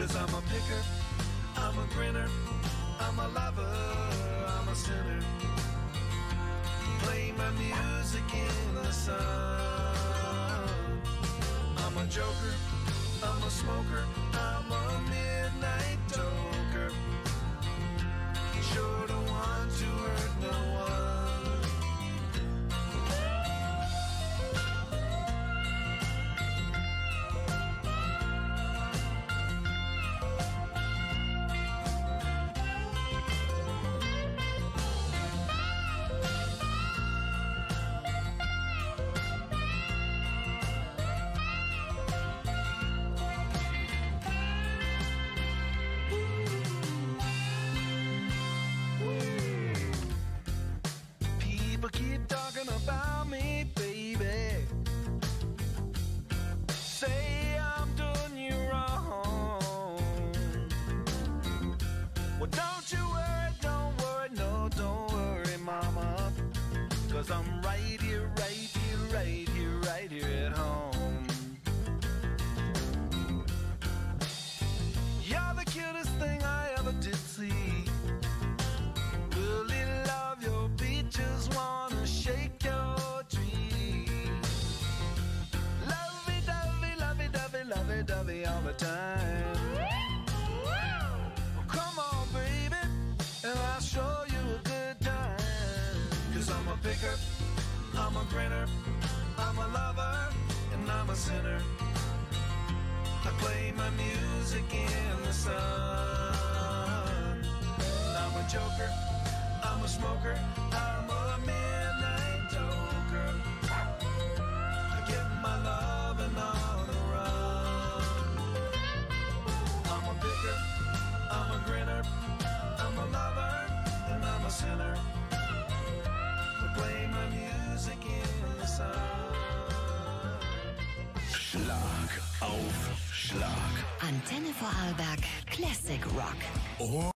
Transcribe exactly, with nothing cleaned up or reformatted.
Cause I'm a picker, I'm a grinner, I'm a lover, I'm a sinner. Play my music in the sun. I'm a joker, I'm a smoker, I'm a midnight toker. Sure don't want to hurt no one. About me, baby. Say I'm doing you wrong. Well, don't you worry, don't worry, no, don't worry, mama. Cause I'm right here, right here, right here, right here at home. You're the cutest thing I ever did see. Really love your beaches, wanna shake your tree. Lovey-dovey, lovey-dovey, lovey-dovey all the time. Well, come on, baby, and I'll show you a good time. Cause I'm a picker, I'm a grinner, I'm a lover, and I'm a sinner. I play my music in the sun. I'm a joker, I'm a smoker, I'm a midnight toker. I get my lovin' on the run. I'm a picker, I'm a grinner, I'm a lover, and I'm a sinner. I play my music in the sun. Schlag auf Schlag. Antenne Vorarlberg Classic Rock. Oh.